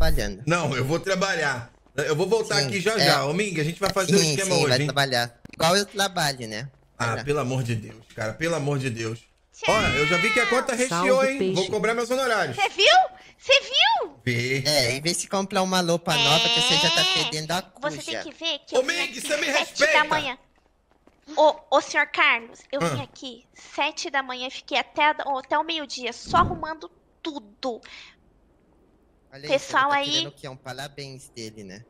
trabalhando. Não, eu vou trabalhar. Eu vou voltar Sim, aqui já. Ô, Ming, a gente vai fazer o esquema hoje, vai hein? trabalhar. Igual eu trabalho, né? Ah, Olha. pelo amor de Deus, cara. Pelo amor de Deus. Tchau. Olha, eu já vi que a conta recheou, Salve, hein? peixe. Vou cobrar meus honorários. Você viu? Você viu? Vê. É, em vez de comprar uma roupa nova, que você já tá fedendo a Você cuja. tem que ver que Ô, eu vim Mig, aqui você me 7 respeita. da manhã. Ô, senhor Carlos, eu vim Ah. aqui 7 da manhã e fiquei até o meio-dia só arrumando tudo. Olha Pessoal isso, ela tá aí- querendo o quê? Um parabéns dele, né?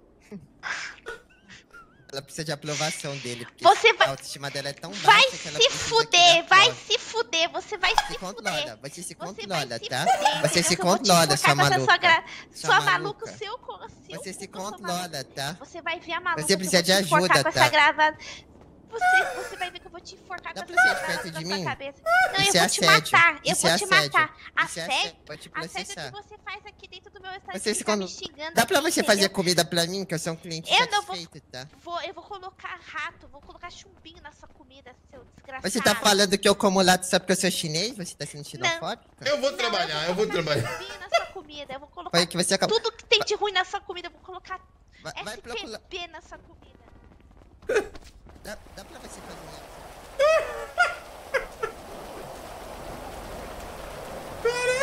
Ela precisa de aprovação dele, porque Você vai- a autoestima dela é tão baixa Vai que ela se precisa fuder, que vai aprove. se fuder, você vai Se se controla, fuder. você se Você controla, vai se tá? fuder, Você entendeu? se Que eu vou te controla, enforcar sua com essa maluca. sua maluca, maluca. seu Você se cu, sua maluca. controla, tá? Você vai ver a maluca Você que precisa eu vou de te enforcar ajuda, com tá? essa gravata. Você vai ver que eu vou te enforcar Dá com pra essa ser gravata perto na de sua mim? cabeça. Não, Isso eu é vou te assédio. matar. Eu Isso vou é te assédio. matar. Isso é Assédio? pode te Assédio processar. que você faz aqui dentro do meu Você restaurante. se Tá me con- xingando Dá pra aqui, você fazer entendeu? comida pra mim, que eu sou um cliente Eu não vou- satisfeito, tá? Eu vou colocar rato, vou colocar chumbinho na sua comida, seu desgraçado. Você tá falando que eu como lato só porque eu sou chinês? Você tá sendo xenofóbica? Eu vou Não, trabalhar, eu vou colocar trabalhar. chumbinho na sua comida, eu vou colocar Foi que você acabou... tudo que tem de ruim na sua comida, eu vou colocar Vai procurar... SPP na sua comida. Dá pra você fazer isso? Caralho!